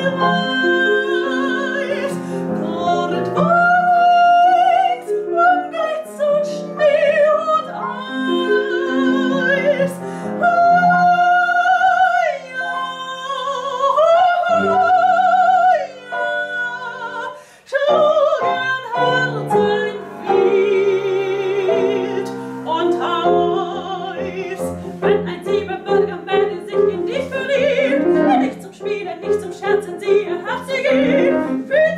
weiß, dort weiß, um Glitz und Schnee und Eis. Schlugen Herzen wild und heiß, wenn ein siebenbürger Mädel sich in dich verliebt, nicht zum Spielen, nicht zum Scherzen, sie ihr Herz sie geht.